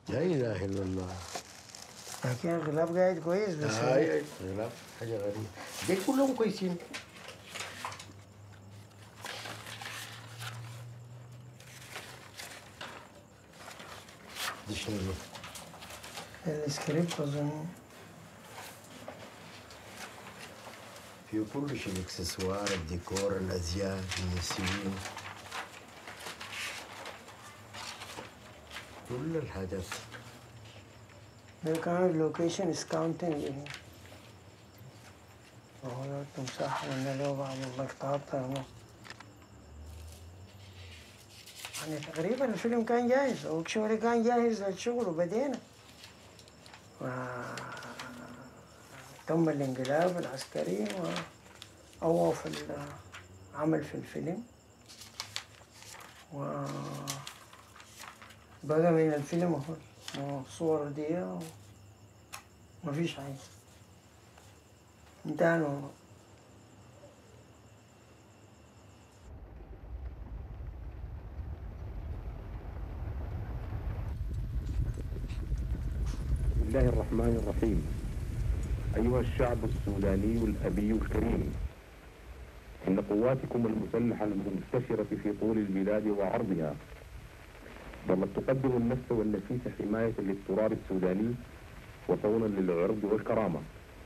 لا اله الا الله. لكن الغلاف قاعد كويس بس هاي غلاف حاجه غريبه. دي كلهم كويسين. دي شنو دي؟ السكريبت اظن. في كل شيء، الاكسسوار، الديكور، الازياء، الممثلين، كل الحاجات. ده كان اللوكيشن سكاونتنج. هو تمساح من له بعض اللقطات يعني تقريبا الفيلم كان جاهز أو شغلي كان جاهز للشغل وبدينا. تم الانقلاب العسكري وأوقف العمل في الفيلم، وبقى من الفيلم الصور دي ومفيش حاجة انتهى. بسم الله الرحمن الرحيم. أيها الشعب السوداني الأبي الكريم، إن قواتكم المسلحة المنتشرة في طول البلاد وعرضها ظلت تقدم النفس والنفيس حماية للتراب السوداني وصونا للعرض والكرامة.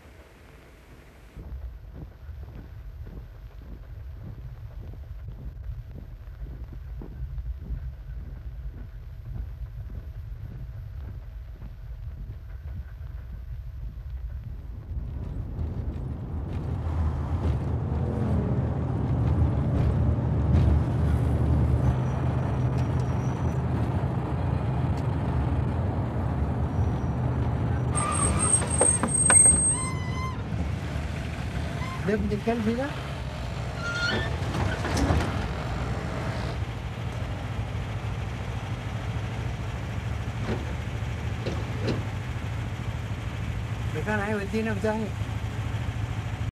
ده ابن الكلب ده؟ ده كان هيودينا في داهية.